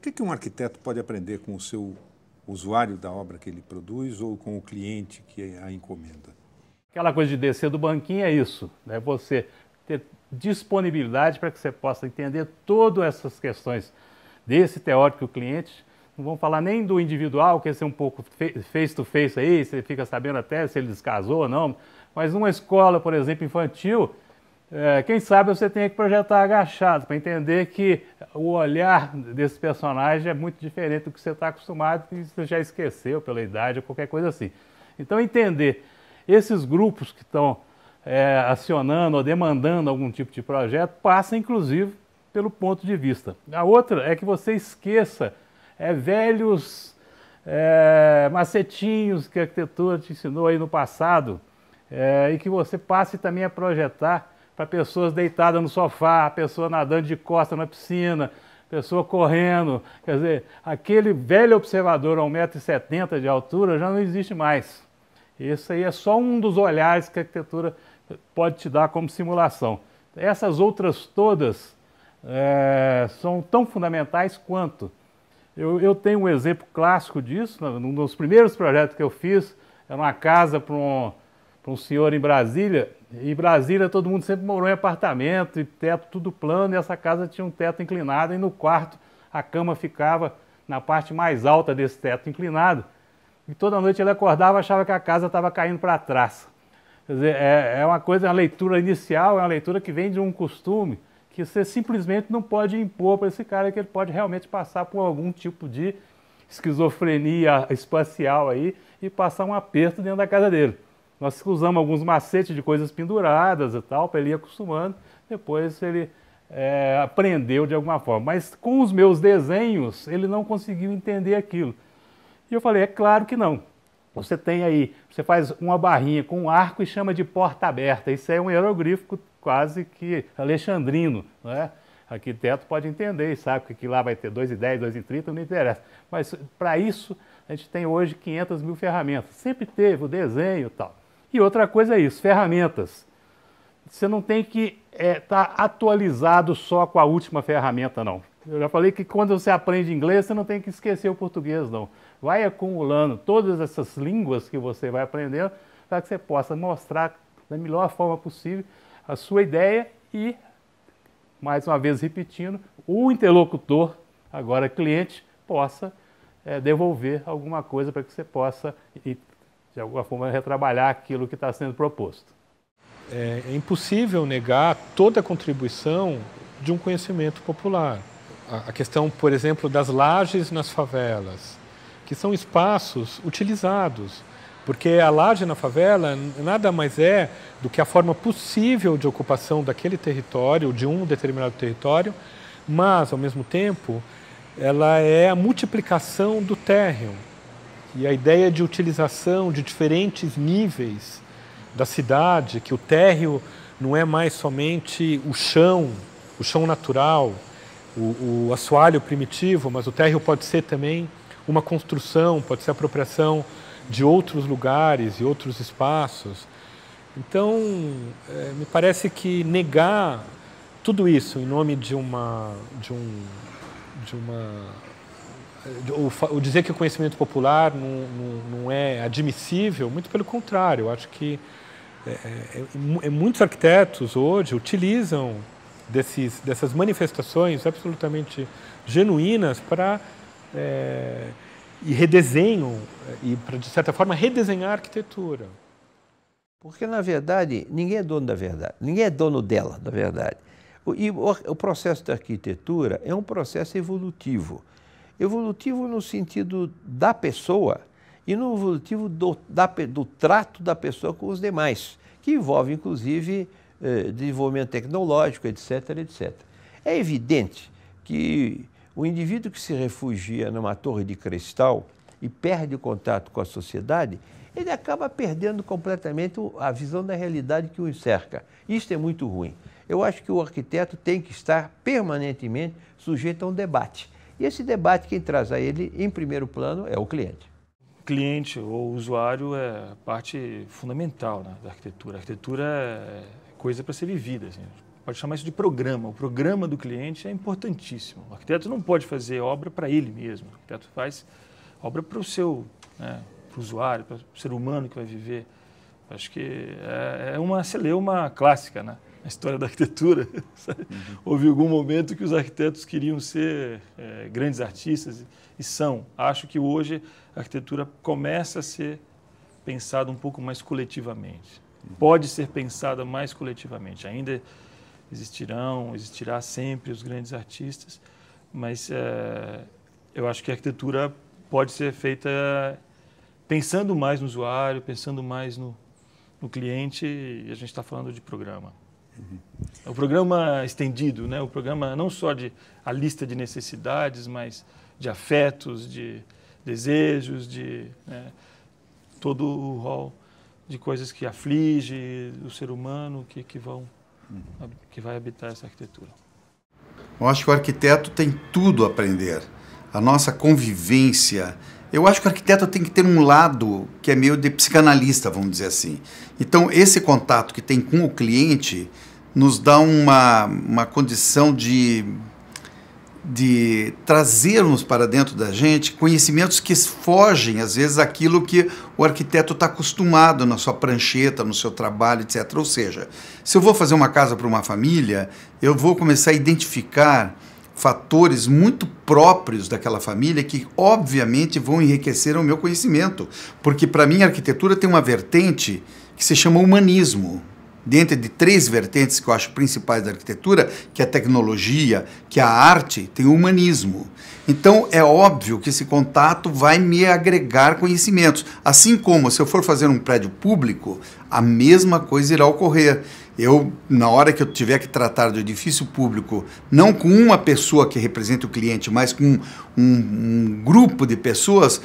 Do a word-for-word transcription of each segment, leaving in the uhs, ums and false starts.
que que um arquiteto pode aprender com o seu usuário da obra que ele produz ou com o cliente que a encomenda? Aquela coisa de descer do banquinho é isso, né? Você ter disponibilidade para que você possa entender todas essas questões desse teórico o cliente. Não vamos falar nem do individual, que esse é um pouco face to face aí, você fica sabendo até se ele descasou ou não. Mas numa escola, por exemplo, infantil, é, quem sabe você tem que projetar agachado para entender que o olhar desse personagem é muito diferente do que você está acostumado e você já esqueceu pela idade ou qualquer coisa assim. Então entender esses grupos que estão é, acionando ou demandando algum tipo de projeto passa inclusive pelo ponto de vista. A outra é que você esqueça é, velhos é, macetinhos que a arquitetura te ensinou aí no passado é, e que você passe também a projetar para pessoas deitadas no sofá, pessoa nadando de costa na piscina, pessoa correndo. Quer dizer, aquele velho observador a um metro e setenta de altura já não existe mais. Esse aí é só um dos olhares que a arquitetura pode te dar como simulação. Essas outras todas é, são tão fundamentais quanto. Eu, eu tenho um exemplo clássico disso, um dos primeiros projetos que eu fiz, era uma casa para um, para um senhor em Brasília. Em Brasília todo mundo sempre morou em apartamento, e teto tudo plano, e essa casa tinha um teto inclinado, e no quarto a cama ficava na parte mais alta desse teto inclinado. E toda noite ele acordava e achava que a casa estava caindo para trás. Quer dizer, é, é uma coisa, uma leitura inicial, é uma leitura que vem de um costume que você simplesmente não pode impor para esse cara, que ele pode realmente passar por algum tipo de esquizofrenia espacial aí e passar um aperto dentro da casa dele. Nós usamos alguns macetes de coisas penduradas e tal, para ele ir acostumando, depois ele é, aprendeu de alguma forma. Mas com os meus desenhos, ele não conseguiu entender aquilo. E eu falei, é claro que não. Você tem aí, você faz uma barrinha com um arco e chama de porta aberta. Isso é um hieroglífico quase que alexandrino, não é? O arquiteto pode entender e sabe que aqui lá vai ter dois e dez, dois e trinta, não interessa. Mas para isso, a gente tem hoje quinhentas mil ferramentas. Sempre teve o desenho e tal. E outra coisa é isso, ferramentas. Você não tem que estar é, tá atualizado só com a última ferramenta, não. Eu já falei que quando você aprende inglês, você não tem que esquecer o português, não. Vai acumulando todas essas línguas que você vai aprendendo para que você possa mostrar da melhor forma possível a sua ideia e, mais uma vez repetindo, o interlocutor, agora cliente, possa é, devolver alguma coisa para que você possa, de alguma forma, retrabalhar aquilo que está sendo proposto. É, é impossível negar toda a contribuição de um conhecimento popular. A questão, por exemplo, das lajes nas favelas, que são espaços utilizados, porque a laje na favela nada mais é do que a forma possível de ocupação daquele território, de um determinado território, mas, ao mesmo tempo, ela é a multiplicação do térreo. E a ideia de utilização de diferentes níveis da cidade, que o térreo não é mais somente o chão, o chão natural, o, o assoalho primitivo, mas o térreo pode ser também uma construção, pode ser apropriação de outros lugares e outros espaços. Então, é, me parece que negar tudo isso em nome de uma... De um, de uma o, o dizer que o conhecimento popular não, não, não é admissível, muito pelo contrário, eu acho que é, é, é, muitos arquitetos hoje utilizam desses, dessas manifestações absolutamente genuínas para é, e redesenham e para, de certa forma, redesenhar a arquitetura. Porque, na verdade, ninguém é dono da verdade, ninguém é dono dela, da verdade. E o, o processo da arquitetura é um processo evolutivo. Evolutivo no sentido da pessoa e no evolutivo do, da, do trato da pessoa com os demais, que envolve, inclusive, eh, desenvolvimento tecnológico, etc, etcétera. É evidente que o indivíduo que se refugia numa torre de cristal e perde o contato com a sociedade, ele acaba perdendo completamente a visão da realidade que o cerca. Isso é muito ruim. Eu acho que o arquiteto tem que estar permanentemente sujeito a um debate. E esse debate, quem traz a ele, em primeiro plano, é o cliente. O cliente ou o usuário é parte fundamental, né, da arquitetura. A arquitetura é coisa para ser vivida. Assim. pode chamar isso de programa. O programa do cliente é importantíssimo. O arquiteto não pode fazer obra para ele mesmo. O arquiteto faz obra para o seu, né, para o usuário, para o ser humano que vai viver. Acho que é, é uma celeuma clássica, né? A história da arquitetura. Uhum. Houve algum momento que os arquitetos queriam ser é, grandes artistas e são. Acho que hoje a arquitetura começa a ser pensada um pouco mais coletivamente. Uhum. Pode ser pensada mais coletivamente. Ainda existirão, existirá sempre os grandes artistas, mas é, eu acho que a arquitetura pode ser feita pensando mais no usuário, pensando mais no, no cliente, e a gente está falando de programa. Uhum. O programa estendido, né? O programa não só de a lista de necessidades, mas de afetos, de desejos, de né, todo o rol de coisas que aflige o ser humano, que, que, vão, uhum. que vai habitar essa arquitetura. Eu acho que o arquiteto tem tudo a aprender. A nossa convivência. Eu acho que o arquiteto tem que ter um lado que é meio de psicanalista, vamos dizer assim. Então, esse contato que tem com o cliente nos dá uma, uma condição de, de trazermos para dentro da gente conhecimentos que fogem, às vezes, aquilo que o arquiteto está acostumado na sua prancheta, no seu trabalho, etcétera. Ou seja, se eu vou fazer uma casa para uma família, eu vou começar a identificar fatores muito próprios daquela família que, obviamente, vão enriquecer o meu conhecimento. Porque, para mim, a arquitetura tem uma vertente que se chama humanismo. Dentro de três vertentes que eu acho principais da arquitetura, que é a tecnologia, que é a arte, tem o humanismo. Então, é óbvio que esse contato vai me agregar conhecimentos. Assim como, se eu for fazer um prédio público, a mesma coisa irá ocorrer. Eu, na hora que eu tiver que tratar do edifício público, não com uma pessoa que representa o cliente, mas com um, um grupo de pessoas,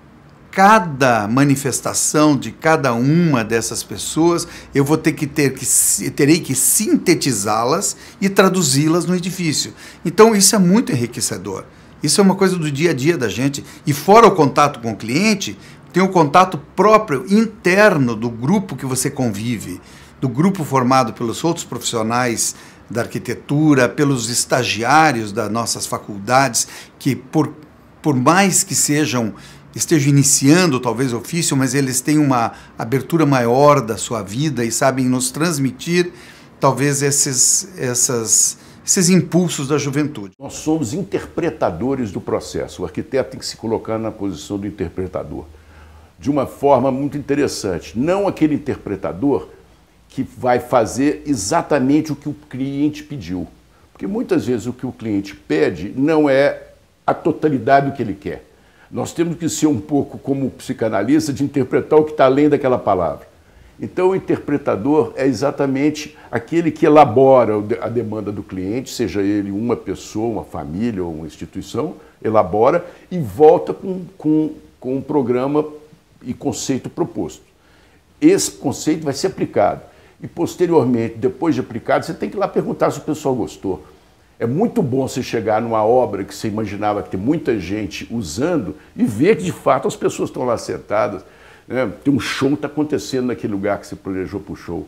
cada manifestação de cada uma dessas pessoas, eu vou ter que ter que terei que sintetizá-las e traduzi-las no edifício. Então, isso é muito enriquecedor. Isso é uma coisa do dia a dia da gente. E fora o contato com o cliente, tem o contato próprio, interno do grupo que você convive, do grupo formado pelos outros profissionais da arquitetura, pelos estagiários das nossas faculdades, que por, por mais que sejam, estejam iniciando talvez ofício, mas eles têm uma abertura maior da sua vida e sabem nos transmitir talvez esses, essas, esses impulsos da juventude. Nós somos interpretadores do processo. O arquiteto tem que se colocar na posição do interpretador, de uma forma muito interessante. Não aquele interpretador que vai fazer exatamente o que o cliente pediu. Porque muitas vezes o que o cliente pede não é a totalidade do que ele quer. Nós temos que ser um pouco como psicanalista de interpretar o que está além daquela palavra. Então o interpretador é exatamente aquele que elabora a demanda do cliente, seja ele uma pessoa, uma família ou uma instituição, elabora e volta com, com, com um programa e conceito proposto. Esse conceito vai ser aplicado. E, posteriormente, depois de aplicado, você tem que ir lá perguntar se o pessoal gostou. É muito bom você chegar numa obra que você imaginava que tem muita gente usando e ver que, de fato, as pessoas estão lá sentadas. Né? Tem um show que está acontecendo naquele lugar que você planejou para o show.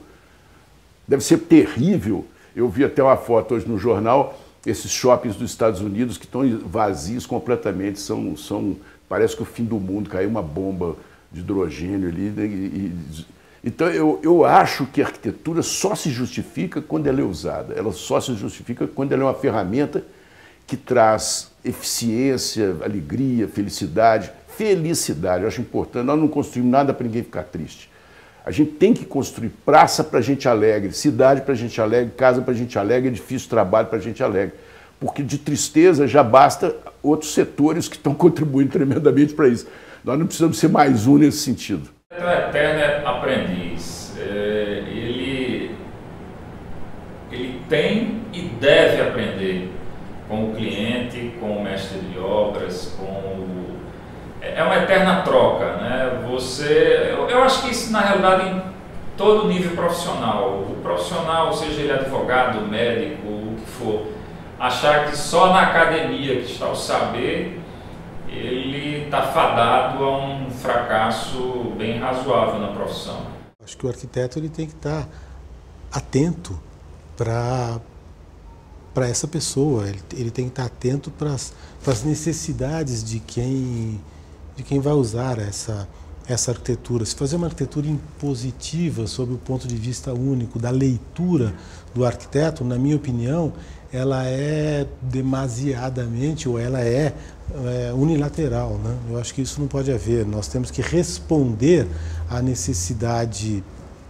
Deve ser terrível. Eu vi até uma foto hoje no jornal, esses shoppings dos Estados Unidos que estão vazios completamente. São, são, parece que o fim do mundo, caiu uma bomba de hidrogênio ali e... e Então, eu, eu acho que a arquitetura só se justifica quando ela é usada. Ela só se justifica quando ela é uma ferramenta que traz eficiência, alegria, felicidade. Felicidade, eu acho importante. Nós não construímos nada para ninguém ficar triste. A gente tem que construir praça para gente alegre, cidade para gente alegre, casa para gente alegre, edifício de trabalho para gente alegre. Porque de tristeza já basta outros setores que estão contribuindo tremendamente para isso. Nós não precisamos ser mais um nesse sentido. O eterno aprendiz, é, ele, ele tem e deve aprender com o cliente, com o mestre de obras, com o, é uma eterna troca, né? Você, eu, eu acho que isso na realidade em todo nível profissional, o profissional, seja ele advogado, médico, o que for, achar que só na academia que está o saber, ele está fadado a um fracasso bem razoável na profissão. Acho que o arquiteto ele tem que estar atento para para essa pessoa. Ele, ele tem que estar atento para as necessidades de quem, de quem vai usar essa, essa arquitetura. Se fazer uma arquitetura impositiva sob o ponto de vista único da leitura do arquiteto, na minha opinião, ela é demasiadamente, ou ela é, é unilateral, né? Eu acho que isso não pode haver. Nós temos que responder à necessidade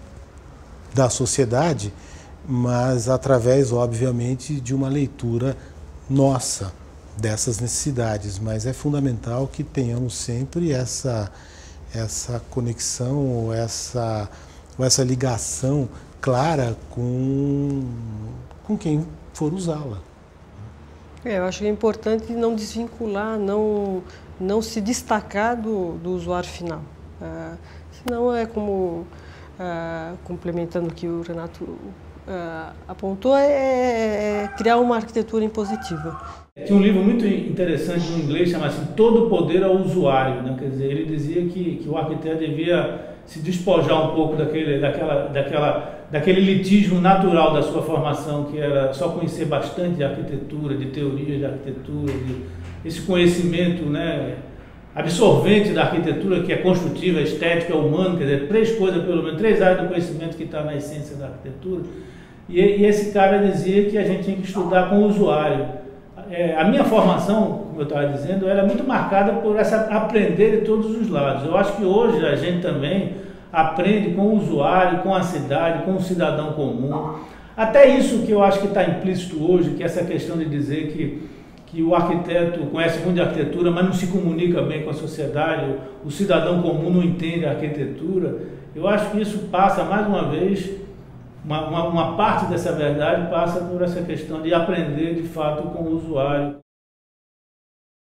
da sociedade, mas através, obviamente, de uma leitura nossa dessas necessidades. Mas é fundamental que tenhamos sempre essa, essa conexão, ou essa, ou essa ligação clara com, com quem for usá-la. É, eu acho que é importante não desvincular, não, não se destacar do, do usuário final. Ah, senão é como, ah, complementando o que o Renato ah, apontou, é, é criar uma arquitetura impositiva. Tinha um livro muito interessante no inglês, chamado assim, Todo o Poder ao Usuário, né? Quer dizer, ele dizia que, que o arquiteto devia se despojar um pouco daquele, daquela, daquela, daquele litígio natural da sua formação, que era só conhecer bastante de arquitetura, de teorias de arquitetura, de, esse conhecimento, né, absorvente da arquitetura, que é construtiva, estética, humana, quer dizer, três coisas, pelo menos, três áreas do conhecimento que está na essência da arquitetura. E, e esse cara dizia que a gente tinha que estudar com o usuário. É, a minha formação, como eu estava dizendo, era muito marcada por essa aprender de todos os lados. Eu acho que hoje a gente também aprende com o usuário, com a cidade, com o cidadão comum. Até isso que eu acho que está implícito hoje, que é essa questão de dizer que, que o arquiteto conhece muito de arquitetura, mas não se comunica bem com a sociedade, o, o cidadão comum não entende a arquitetura. Eu acho que isso passa, mais uma vez, Uma, uma, uma parte dessa verdade passa por essa questão de aprender de fato com o usuário.